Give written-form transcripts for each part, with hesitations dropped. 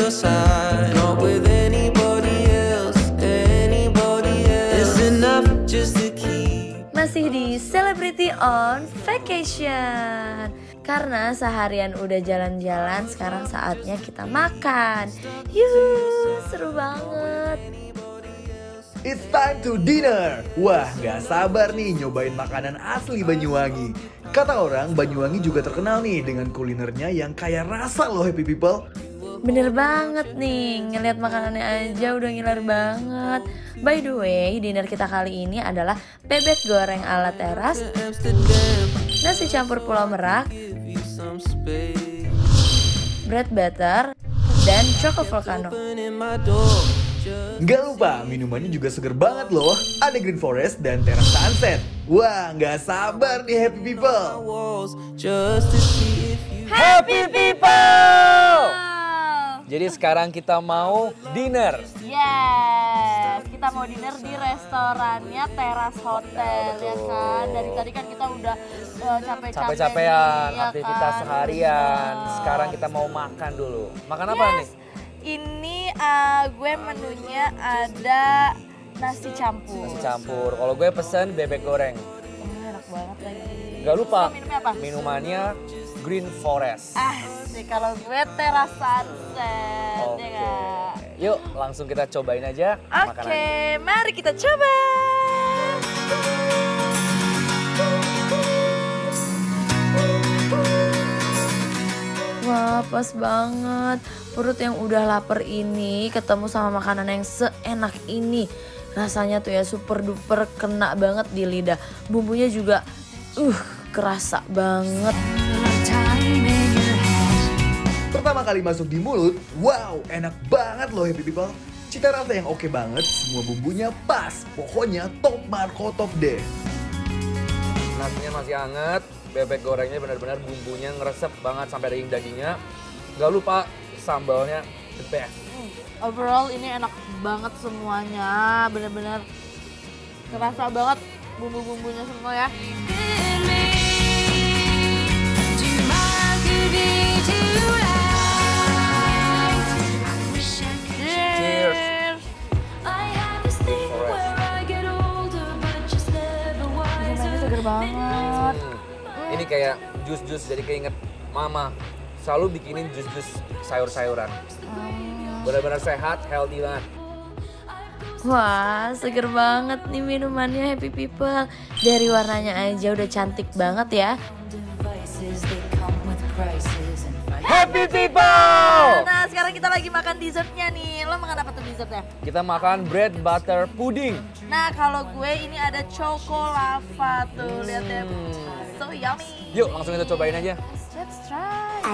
your side, not with anybody else, It's enough just to keep. Masih di Celebrity on Vacation. Karena seharian udah jalan-jalan, sekarang saatnya kita makan. Yuhu, seru banget. It's time to dinner. Wah, gak sabar nih nyobain makanan asli Banyuwangi. Kata orang, Banyuwangi juga terkenal nih dengan kulinernya yang kaya rasa loh, happy people. Bener banget nih, ngeliat makanannya aja udah ngiler banget. By the way, dinner kita kali ini adalah bebek goreng ala teras, nasi campur pulau merak, bread butter, dan choco volcano. Nggak lupa, minumannya juga seger banget loh. Ada Green Forest dan Teras Sunset. Wah, nggak sabar nih happy people. Happy people! Jadi sekarang kita mau dinner. Yes, kita mau dinner di restorannya Teras Hotel, ya kan. Dari tadi kan kita udah Capek-capean, ya aktivitas kan? seharian. Bener. Sekarang kita mau makan dulu. Makan apa nih? Ini gue menunya ada nasi campur. Nasi campur. Kalau gue pesen bebek goreng. Enak banget lagi. Gak lupa, Minumnya apa? minumannya Green Forest. Asik, kalau gue Teras Sunset. Oke. Ya kan? Yuk, langsung kita cobain aja Oke, makanannya. mari kita coba. Wah, pas banget. Perut yang udah lapar ini ketemu sama makanan yang seenak ini. Rasanya tuh ya super duper kena banget di lidah. Bumbunya juga kerasa banget. Pertama kali masuk di mulut, wow, enak banget loh happy people. Cita rasa yang oke banget, semua bumbunya pas. Pokoknya top marko top deh. Nasinya masih hangat, bebek gorengnya benar-benar bumbunya ngeresep banget sampai daging-dagingnya. Gak lupa sambalnya the best. Overall ini enak banget semuanya, bener-bener kerasa banget bumbu-bumbunya semua ya. Cheers! Minumannya seger banget. Ini kayak jus-jus, jadi keinget mama selalu bikinin jus-jus sayur-sayuran. Benar-benar sehat, healthy banget. Wah, seger banget nih minumannya happy people. Dari warnanya aja udah cantik banget ya. Happy people! Nah, sekarang kita lagi makan dessertnya nih. Lo makan apa tuh dessertnya? Kita makan bread butter pudding. Nah, kalau gue ini ada choco lava tuh. Lihat ya. So yummy. Yuk, langsung kita cobain aja. Let's try.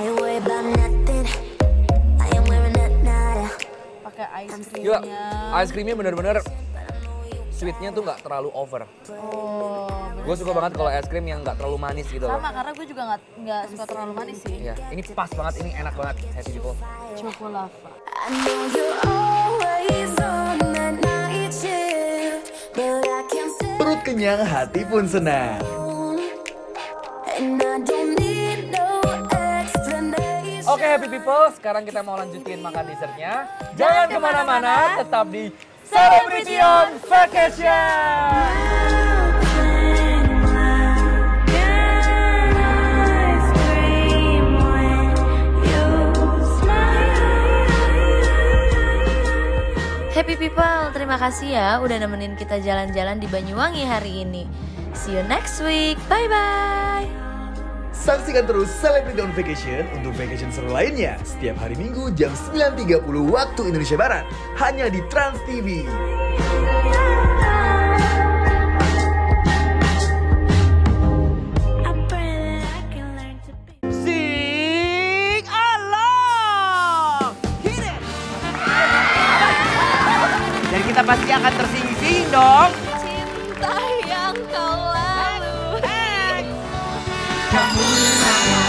Pakai ice Yuk, creamnya. ice creamnya bener-bener sweetnya tuh nggak terlalu over. Oh, Gue suka banget kalau es krim yang nggak terlalu manis gitu loh. sama, karena gue juga nggak suka terlalu manis sih. Iya, ini pas banget, ini enak banget, happy people. Choco lava. Perut kenyang, hati pun senang. Oke happy people, sekarang kita mau lanjutin makan dessertnya. Jangan kemana-mana, tetap di Celebrity on Vacation. Happy people, terima kasih ya udah nemenin kita jalan-jalan di Banyuwangi hari ini. See you next week, bye-bye. Saksikan terus Celebrity on Vacation untuk vacation seru lainnya setiap hari Minggu jam 9.30 waktu Indonesia Barat. Hanya di Trans TV. Sing along! Hit it! Dan kita pasti akan tersing-sing dong. Cinta yang kau lalu. Kamu